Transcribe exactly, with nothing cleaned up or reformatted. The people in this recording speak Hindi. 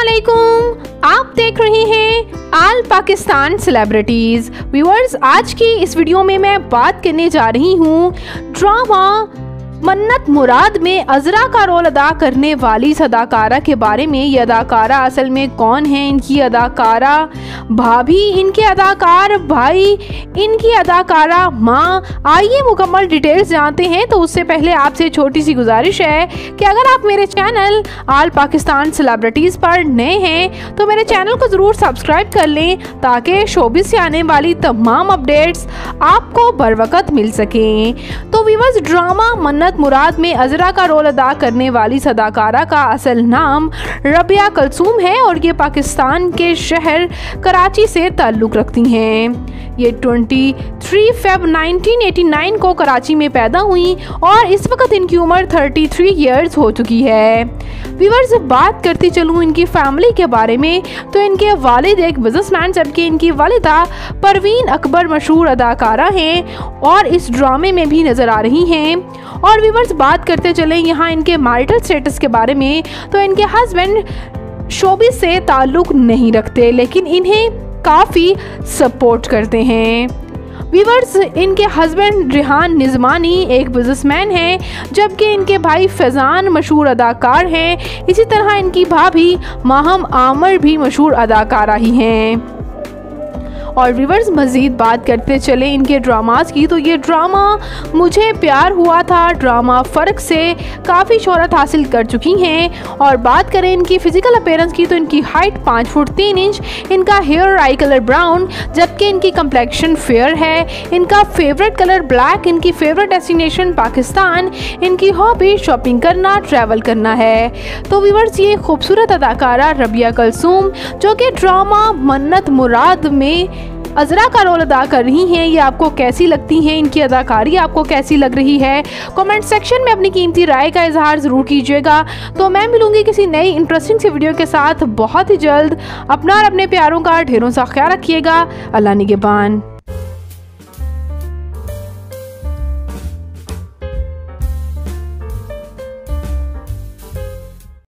अस्सलामुअलैकुम, आप देख रहे हैं आल पाकिस्तान सेलिब्रिटीज। व्यूअर्स, आज की इस वीडियो में मैं बात करने जा रही हूँ ड्रामा मन्नत मुराद में अज़रा का रोल अदा करने वाली इस अदाकारा के बारे में। ये अदाकारा असल में कौन है, इनकी अदाकारा भाभी, इनके अदाकार भाई, इनकी अदाकारा माँ। आइए मुकम्मल डिटेल्स जानते हैं। तो उससे पहले आपसे छोटी सी गुजारिश है कि अगर आप मेरे चैनल आल पाकिस्तान सेलिब्रिटीज़ पर नए हैं तो मेरे चैनल को ज़रूर सब्सक्राइब कर लें ताकि शोबिस से आने वाली तमाम अपडेट्स आपको बर वक्त मिल सकें। तो व्यूअर्स, ड्रामा मन्नत मुराद में अज़रा का रोल अदा करने वाली अदाकारा का असल नाम रबिया कलसूम है और ये पाकिस्तान के शहर कराची से ताल्लुक़ रखती हैं। ये तेईस फरवरी नाइनटीन एटी नाइन को कराची में पैदा हुई और इस वक्त इनकी उम्र तैंतीस इयर्स हो चुकी है। व्यूअर्स, बात करती चलूँ इनकी फैमिली के बारे में तो इनके वालिद एक बिजनेसमैन जबकि इनकी वालिदा परवीन अकबर मशहूर अदाकारा हैं और इस ड्रामे में भी नज़र आ रही हैं। और व्यूअर्स, बात करते चलें यहाँ इनके मैरिटल स्टेटस के बारे में तो इनके हस्बैंड शोबिस से ताल्लुक़ नहीं रखते लेकिन इन्हें काफ़ी सपोर्ट करते हैं। व्यूअर्स, इनके हस्बैंड रिहान निज़मानी एक बिजनेसमैन हैं जबकि इनके भाई फैज़ान मशहूर अदाकार हैं। इसी तरह इनकी भाभी माहम आमर भी मशहूर अदाकारा ही हैं। और व्यूअर्स, मज़ीद बात करते चले इनके ड्रामास की तो ये ड्रामा मुझे प्यार हुआ था ड्रामा फ़र्क से काफ़ी शोहरत हासिल कर चुकी हैं। और बात करें इनकी फ़िज़िकल अपीयरेंस की तो इनकी हाइट पाँच फुट तीन इंच, इनका हेयर आई कलर ब्राउन जबकि इनकी कंप्लेक्शन फेयर है, इनका फेवरेट कलर ब्लैक, इनकी फेवरेट डेस्टिनेशन पाकिस्तान, इनकी हॉबी शॉपिंग करना, ट्रैवल करना है। तो व्यूअर्स, ये खूबसूरत अदाकारा रबिया कलसूम जो कि ड्रामा मन्नत मुराद में अज़रा का रोल अदा कर रही हैं, ये आपको कैसी लगती हैं, इनकी अदाकारी आपको कैसी लग रही है? कमेंट सेक्शन में अपनी कीमती राय का इजहार ज़रूर कीजिएगा। तो मैं मिलूंगी किसी नई इंटरेस्टिंग सी वीडियो के साथ बहुत ही जल्द। अपना और अपने प्यारों का ढेरों सा ख्याल रखिएगा। अल्लाह निगहबान।